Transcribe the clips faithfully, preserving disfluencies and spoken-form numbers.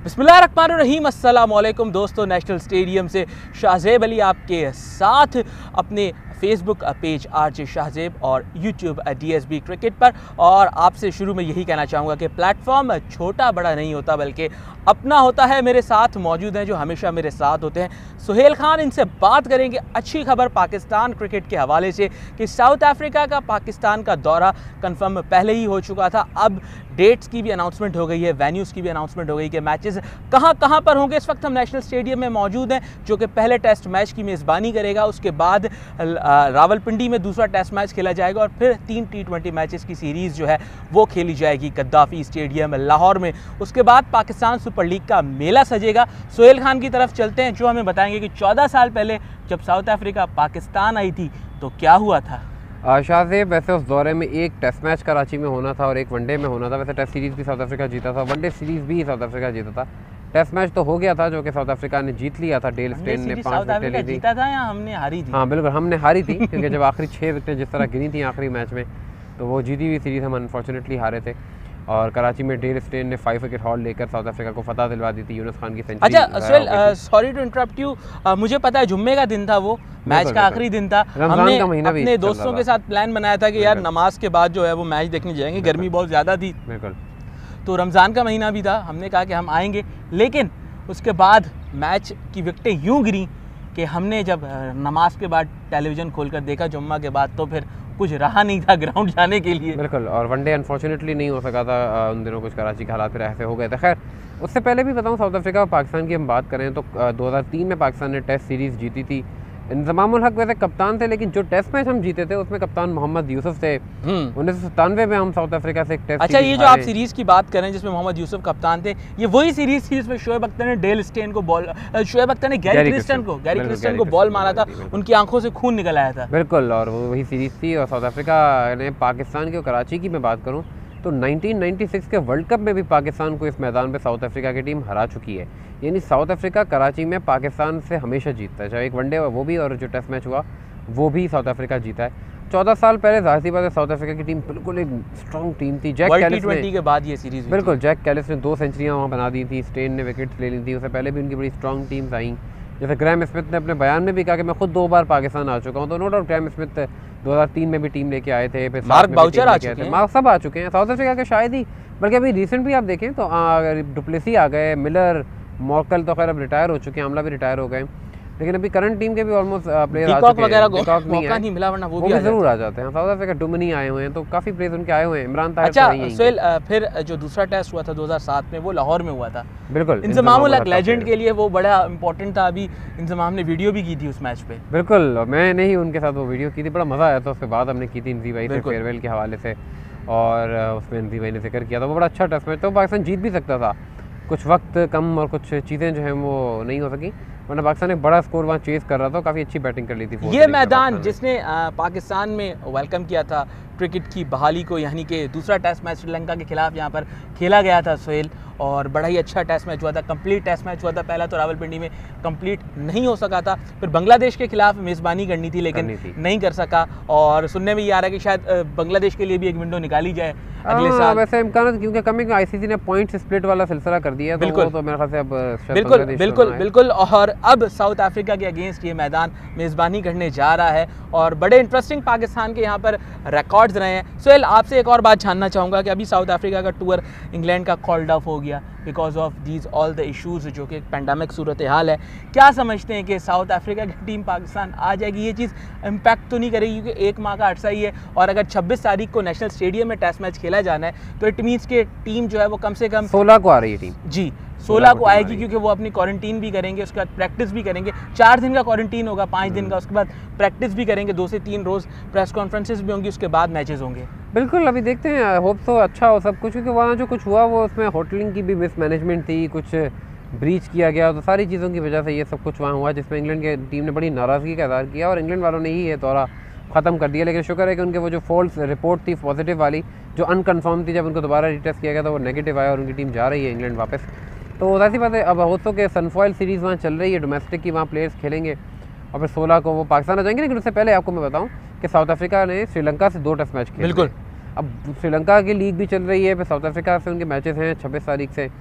बिस्मिल्लाहिर्रहमानिर्रहीम, अस्सलाम वालेकुम दोस्तों। नेशनल स्टेडियम से शाहजेब अली आपके साथ अपने फेसबुक पेज आरजे शाहजेब और यूट्यूब डीएसबी क्रिकेट पर। और आपसे शुरू में यही कहना चाहूँगा कि प्लेटफॉर्म छोटा बड़ा नहीं होता बल्कि अपना होता है। मेरे साथ मौजूद हैं जो हमेशा मेरे साथ होते हैं, सुहेल खान। इनसे बात करेंगे अच्छी खबर पाकिस्तान क्रिकेट के हवाले से कि साउथ अफ्रीका का पाकिस्तान का दौरा कंफर्म पहले ही हो चुका था। अब डेट्स की भी अनाउंसमेंट हो गई है, वेन्यूज़ की भी अनाउंसमेंट हो गई कि मैचेस कहाँ कहाँ पर होंगे। इस वक्त हम नेशनल स्टेडियम में मौजूद हैं जो कि पहले टेस्ट मैच की मेज़बानी करेगा। उसके बाद रावलपिंडी में दूसरा टेस्ट मैच खेला जाएगा और फिर तीन टी ट्वेंटी मैचेस की सीरीज़ जो है वो खेली जाएगी गद्दाफ़ी स्टेडियम लाहौर में। उसके बाद पाकिस्तान सुपर लीग का मेला सजेगा। सुहेल खान की तरफ चलते हैं जो हमें बताएंगे कि चौदह साल पहले जब साउथ अफ्रीका पाकिस्तान आई थी तो क्या हुआ था। शाहजेब, वैसे उस दौरे में एक टेस्ट मैच कराची में होना था और एक वनडे में होना था। वैसे टेस्ट सीरीज़ भी साउथ अफ्रीका जीता था, वनडे सीरीज़ भी साउथ अफ्रीका जीता था। टेस्ट मैच तो हो गया था जो कि साउथ अफ्रीका ने जीत लिया था। डेल स्टेन ने पाँच विकेटें ली थी। जीता था या हमने हारी थी? हाँ बिल्कुल, हमने हारी थी क्योंकि जब आखिरी छः विकेटें जिस तरह गिरी थी आखिरी मैच में तो वो जीती हुई सीरीज़ हम अनफॉर्चुनेटली हारे थे। और कराची में डेल स्टेन ने फाइव विकेट हॉल लेकर साउथ अफ्रीका को फतह दिलवा दी थी। यूनुस खान की सेंचुरी। अच्छा Suhail, sorry to interrupt you, मुझे पता है जुम्मे का दिन था, वो मैच का आखिरी दिन था। हमने अपने दोस्तों के साथ प्लान बनाया था कि यार नमाज के बाद जो है वो मैच देखने जाएंगे। गर्मी बहुत ज़्यादा थी, बिल्कुल, तो रमज़ान का महीना भी था। हमने कहा कि हम आएंगे, लेकिन उसके बाद मैच की विकेटें यूँ गिरी कि हमने जब नमाज के बाद टेलीविज़न खोलकर देखा जुम्मा के बाद तो फिर कुछ रहा नहीं था ग्राउंड जाने के लिए। बिल्कुल, और वनडे अनफॉर्चुनेटली नहीं हो सका था उन दिनों। कुछ कराची के हालात फिर ऐसे हो गए थे। खैर, उससे पहले भी बताऊं, साउथ अफ्रीका और पाकिस्तान की हम बात करें तो दो हज़ार तीन में पाकिस्तान ने टेस्ट सीरीज़ जीती थी। इंजमाम उल हक वैसे कप्तान थे, लेकिन जो टेस्ट मैच हम जीते थे उसमें कप्तान मोहम्मद यूसुफ थे। उन्नीस सौ सतानवे में हम साउथ अफ्रीका से एक टेस्ट। अच्छा, ये जो आप सीरीज़ की बात करें जिसमें मोहम्मद यूसुफ कप्तान थे, ये वही सीरीज़ थी जिसमें शोएब अख्तर ने डेल स्टेन को बॉल शोएब अख्तर ने गैरी क्रिस्टन को गैरी क्रिस्टन को बॉल मारा था, उनकी आंखों से खून निकल आया था। बिल्कुल, और वो वही सीरीज़ थी। और साउथ अफ्रीका ने पाकिस्तान की और कराची की मैं बात करूँ तो नाइनटीन नाइंटी सिक्स के वर्ल्ड कप में भी पाकिस्तान को इस मैदान पे साउथ अफ्रीका की टीम हरा चुकी है। यानी साउथ अफ्रीका कराची में पाकिस्तान से हमेशा जीतता है, चाहे एक वनडे हुआ वो भी और जो टेस्ट मैच हुआ वो भी साउथ अफ्रीका जीता है। चौदह साल पहले जाहिर सी बात है साउथ अफ्रीका की टीम बिल्कुल एक स्ट्रॉन्ग टीम थी। जैक कैलिस ने के बाद ये सीरीज बिल्कुल जैक कैलिस ने दो सेंचुरियाँ वहाँ बना दी थी। स्टेन ने विकेट्स ले ली थी। उससे पहले भी उनकी बड़ी स्ट्रॉन्ग टीम्स आई। जैसे ग्रैम स्मिथ ने अपने बयान में भी कहा कि मैं खुद दो बार पाकिस्तान आ चुका हूँ। तो नो डाउट ग्रैम स्मिथ दो हज़ार तीन में भी टीम लेके आए थे, फिर मार्क बाउचर आ चुके हैं, मार्क सब आ चुके हैं साउथ अफ्रीका के शायद ही। बल्कि अभी रिसेंट भी आप देखें तो डुप्लेसी आ गए, मिलर, मॉर्कल तो खैर अब रिटायर हो चुके हैं, आमला भी रिटायर हो गए, लेकिन अभी करंट टीम के भी ऑलमोस्ट प्लेयर आ चुके हैं। मौका नहीं, नहीं मिला वरना वो, वो भी जरूर आ जाते हैं। साउथ अफ्रीका डुमनी आए हुए हैं तो काफी प्लेयर उनके आए हुए हैं। इमरान ताहिर। अच्छा सुहेल, फिर जो दूसरा टेस्ट हुआ था दो हज़ार सात में वो लाहौर में हुआ था। बिल्कुल, इंजमाम उल हक लेजेंड के लिए वो बड़ा इंपॉर्टेंट था। अभी इंजमाम ने वीडियो भी की थी उस मैच पे। बिल्कुल, मैंने ही उनके साथ वो वीडियो की थी, बड़ा मजा आया था। उसके बाद हमने की थी इंजी भाई से फेयरवेल के हवाले से और उसमें इंजी भाई ने जिक्र किया था वो बड़ा अच्छा टेस्ट मैच था। पाकिस्तान जीत भी सकता था, कुछ वक्त कम और कुछ चीज़ें जो हैं वो नहीं हो सकी, वरना पाकिस्तान एक बड़ा स्कोर वहाँ चेस कर रहा था, काफ़ी अच्छी बैटिंग कर ली थी। ये मैदान जिसने पाकिस्तान में वेलकम किया था क्रिकेट की बहाली को, यानी कि दूसरा टेस्ट मैच श्रीलंका के खिलाफ यहाँ पर खेला गया था सुहेल, और बड़ा ही अच्छा टेस्ट मैच हुआ था। कंप्लीट टेस्ट मैच हुआ था। पहला तो रावलपिंडी में कंप्लीट नहीं हो सका था, फिर बांग्लादेश के खिलाफ मेज़बानी करनी थी लेकिन थी। नहीं कर सका। और सुनने में ये आ रहा है कि शायद बांग्लादेश के लिए भी एक विंडो निकाली जाए अगले साल। वैसे इम्कान, क्योंकि कमिंग आईसीसी ने पॉइंट स्प्लिट वाला सिलसिला कर दिया, बिल्कुल तो मेरे ख्याल से अब बिल्कुल बिल्कुल बिल्कुल। और अब साउथ अफ्रीका के अगेंस्ट ये मैदान मेज़बानी करने जा रहा है और बड़े इंटरेस्टिंग पाकिस्तान के यहाँ पर रिकॉर्ड्स रहे हैं। सुहेल, आपसे एक और बात जानना चाहूँगा कि अभी साउथ अफ्रीका का टूर इंग्लैंड का कॉल्ड ऑफ हो गया because of these all the issues, जो कि एक पेंडेमिक सूरत हाल है। क्या समझते हैं कि साउथ अफ्रीका की टीम पाकिस्तान आ जाएगी? ये चीज़ इम्पैक्ट तो नहीं करेगी क्योंकि एक माह का अरसा ही है, और अगर छब्बीस तारीख को नेशनल स्टेडियम में टेस्ट मैच खेला जाना है तो इट मीन्स के टीम जो है वो कम से कम सोलह को आ रही है टीम। जी, सोलह को आएगी क्योंकि वो अपनी क्वारंटीन भी करेंगे, उसके बाद प्रैक्टिस भी करेंगे। चार दिन का क्वारंटीन होगा, पाँच दिन का, उसके बाद प्रैक्टिस भी करेंगे, दो से तीन रोज़ प्रेस कॉन्फ्रेंसेस भी होंगी, उसके बाद मैचेस होंगे। बिल्कुल, अभी देखते हैं, होप तो अच्छा हो सब कुछ, क्योंकि वहाँ जो कुछ हुआ वो उसमें होटलिंग की भी मिसमैनेजमेंट थी, कुछ ब्रीच किया गया, तो सारी चीज़ों की वजह से ये सब कुछ वहाँ हुआ, जिसमें इंग्लैंड की टीम ने बड़ी नाराज़गी का इज़हार किया और इंग्लैंड वालों ने ही ये दौरा ख़त्म कर दिया। लेकिन शुक्र है कि उनके वो जो फॉल्स रिपोर्ट थी पॉजिटिव वाली, जो अनकन्फर्म थी, जब उनको दोबारा रीटेस्ट किया गया था वो नेगेटिव आया और उनकी टीम जा रही है इंग्लैंड वापस। तो ऐसी बात है, अब होता के सनफॉइल सीरीज़ वहाँ चल रही है, डोमेस्टिक की वहाँ प्लेयर्स खेलेंगे और फिर सोलह को वो पाकिस्तान आ जाएंगे। लेकिन उससे पहले आपको मैं बताऊँ कि साउथ अफ्रीका ने श्रीलंका से दो टेस्ट मैच खेले। बिल्कुल, अब श्रीलंका की लीग भी चल रही है, फिर साउथ अफ्रीका से उनके मैचेस हैं छब्बीस तारीख से।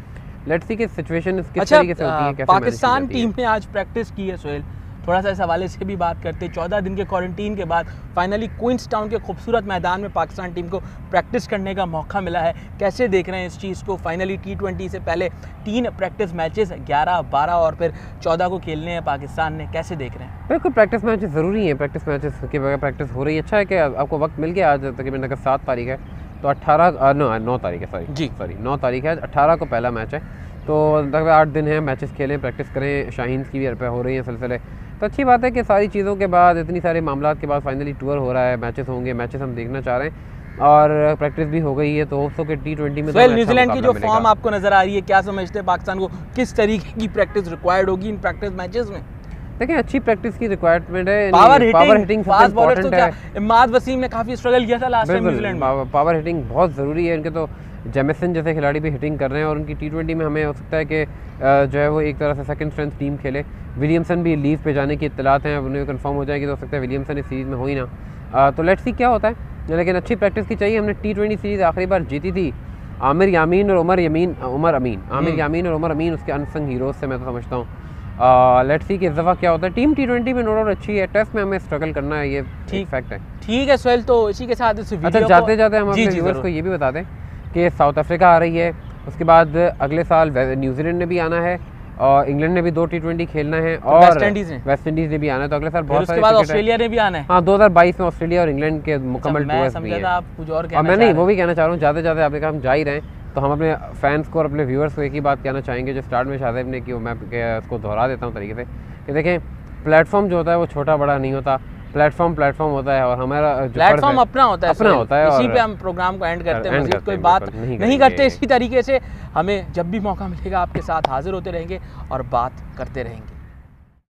लेट्स सी कि सिचुएशन किस अच्छा, तरीके से होती है, कैसे पाकिस्तान मैनेज की जाती है। टीम ने आज प्रैक्टिस की है सोहेल, थोड़ा सा इस हवाले से भी बात करते हैं। चौदह दिन के क्वारंटीन के बाद फाइनली क्वींस टाउन के खूबसूरत मैदान में पाकिस्तान टीम को प्रैक्टिस करने का मौका मिला है। कैसे देख रहे हैं इस चीज़ को? फाइनली टी ट्वेंटी से पहले तीन प्रैक्टिस मैचेस ग्यारह, बारह और फिर चौदह को खेलने हैं पाकिस्तान ने, कैसे देख रहे हैं? बिल्कुल, प्रैक्टिस मैचेस ज़रूरी हैं, प्रैक्टिस मैचेस के बगैर प्रैक्टिस हो रही है। अच्छा है कि आपको वक्त मिल गया। आज तकरीबन अगर सात तारीख है तो अट्ठारह नो नौ तारीख है सॉरी जी सॉरी नौ तारीख है, अट्ठारह को पहला मैच है, तो लगभग आठ दिन है, मैचेस खेलें, प्रैक्टिस करें। शाहीन की भी हो रही है सिलसिले, तो अच्छी बात है कि सारी चीज़ों के बाद, इतनी सारे मामलात के बाद फाइनली टूर हो रहा है, मैचेस होंगे, मैचेस हम देखना चाह रहे हैं और प्रैक्टिस भी हो गई है। तो होप्स हो कि टी ट्वेंटी में तो न्यूजीलैंड की जो फॉर्म आपको नज़र आ रही है, क्या समझते हैं पाकिस्तान को किस तरीके की प्रैक्टिस रिक्वायर्ड होगी इन प्रैक्टिस मैचेस में? देखिए, अच्छी प्रैक्टिस की रिक्वायरमेंट है, power hitting, power hitting fast bowler तो क्या, है। इमाद वसीम ने काफ़ी स्ट्रगल किया था लास्ट टाइम न्यूजीलैंड में। पावर हिटिंग बहुत ज़रूरी है इनके, तो जेमिसन जैसे खिलाड़ी भी हिटिंग कर रहे हैं और उनकी टी ट्वेंटी में हमें हो सकता है कि जो है वो एक तरह से सेकंड स्ट्रेंथ टीम खेले। विलियमसन भी लीव पे जाने की इत्तलात हैं, उन्हें कंफर्म हो जाएगी तो हो सकता है विलियमसन इस सीरीज़ में हो ही ना। आ, तो लेट्स सी क्या होता है, लेकिन अच्छी प्रैक्टिस की चाहिए। हमने टी ट्वेंटी सीरीज़ आखिरी बार जीती थी आमिर यामीन और उमर यमीन उमर अमीन आमिर यामीन और उमर अमीन उसके अनसंग हीरोज़ से मैं तो समझता हूँ। लेट्स सी कि इस दफ़ा क्या होता है। टीम टी ट्वेंटी में नो डाउट अच्छी है, टेस्ट में हमें स्ट्रगल करना है, ये ठीक फैक्ट है। ठीक है सोहेल, तो इसी के साथ इस वीडियो अच्छा, जाते जाते हम अपने व्यूअर्स को ये भी बता दें कि साउथ अफ्रीका आ रही है, उसके बाद अगले साल न्यूजीलैंड ने भी आना है और इंग्लैंड ने भी दो टी ट्वेंटी खेलना है और वेस्ट इंडीज ने वेस्ट इंडीज ने भी आना है, तो अगले साल बहुत उसके बाद ऑस्ट्रेलिया ने भी आना है। हाँ, दो हज़ार बाईस में ऑस्ट्रेलिया और इंग्लैंड के मुकम्मल टूर्स भी हैं। आप कुछ और कहना मैं नहीं, वो भी कहना चाह रहा हूँ, जाते जाते आपने कहा हम जा ही रहे हैं, तो हम अपने फैंस को और अपने व्यूअर्स को एक ही बात कहना चाहेंगे जो स्टार्ट में शाहजेब ने की, मैं उसको दोहरा देता हूँ तरीके से कि देखें, प्लेटफॉर्म जो होता है वो छोटा बड़ा नहीं होता, प्लेटफॉर्म प्लेटफॉर्म होता है और हमारा प्लेटफॉर्म अपना होता है, अपना होता है। इसी पे हम प्रोग्राम को एंड करते हैं, मज़ीद कोई बात नहीं, नहीं करते। इसी तरीके से हमें जब भी मौका मिलेगा आपके साथ हाजिर होते रहेंगे और बात करते रहेंगे।